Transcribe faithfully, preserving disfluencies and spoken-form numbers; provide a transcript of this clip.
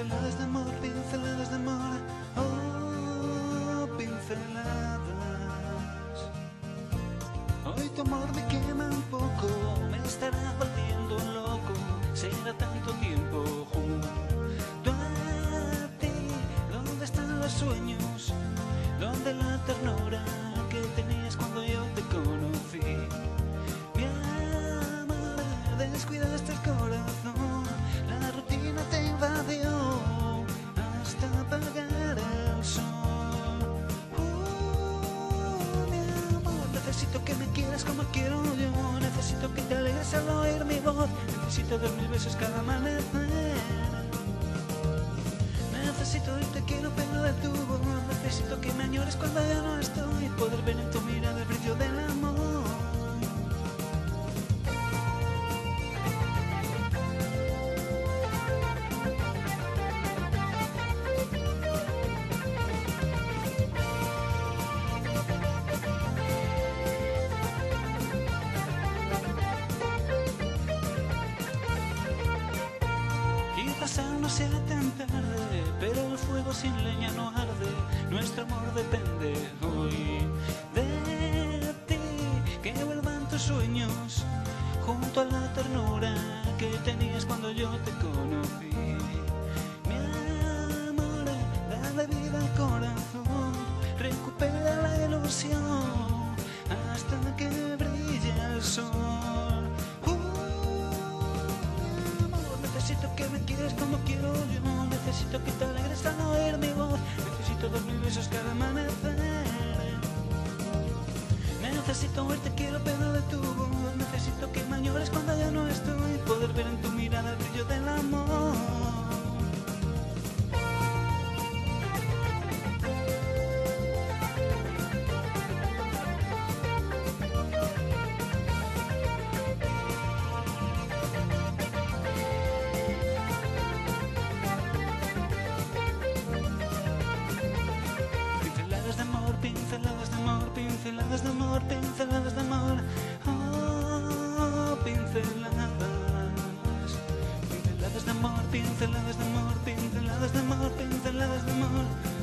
Pinceladas de amor, pinceladas de amor, oh, pinceladas. Hoy tu amor me quema un poco, me estará volviendo loco. Será tanto tiempo junto a ti. ¿Dónde están los sueños? ¿Dónde la ternura que tenías cuando yo te conocí? Mi amor, descuidaste el corazón, la rutina te invadió hasta apagar el sol. Uh, mi amor, necesito que me quieras como quiero yo, necesito que te alegres al oír mi voz, necesito dar mil besos cada amanecer. Necesito oírte, quiero pero de tu voz, necesito que me añores cuando ya no estoy, poder ver en tu mirada el brillo del amor. Quizás aún no sea tan tarde, pero el fuego sin leña no arde. Nuestro amor depende hoy de ti. Que vuelvan tus sueños junto a la ternura que tenías cuando yo te conocí. Mi amor, dale vida al corazón, recupera la ilusión hasta que brille el sol. Necesito que me quieras como quiero yo, necesito que te alegres al oír mi voz, necesito dar mil besos cada amanecer. Necesito oírte, quiero pero de tu voz, necesito que me añores cuando ya no estoy, poder ver en tu mirada el brillo del amor. Pinceladas de amor, pinceladas de amor, pinceladas de amor, pinceladas de amor, oh, pinceladas. Pinceladas de amor, pinceladas de amor, pinceladas de amor, pinceladas de amor.